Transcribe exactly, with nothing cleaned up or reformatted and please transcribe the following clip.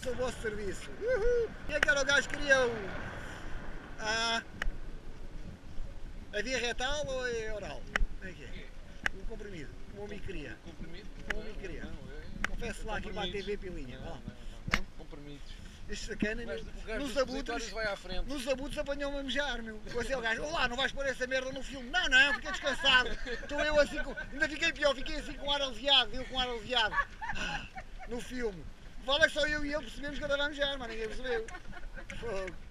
ao vosso serviço. Uhul. E é que era o gajo que queria o... Ah, a via retal ou a oral? Como é que é? O comprimido, como o amigo queria. Comprimido? Como o amigo queria. Confesso lá aqui para a T V Pilinha. Não, não, não. Comprimidos. Este sacana, nos abutres, vai à frente. nos abutres apanhou-me a mejar, meu. Depois o gajo, olá, não vais pôr essa merda no filme. Não, não, fiquei descansado. Estou eu assim, com... ainda fiquei pior, fiquei assim com ar aliviado, eu com ar aliviado. Ah, no filme. Vale é só eu e ele percebemos que andava a mejar, mas ninguém percebeu. Fogo.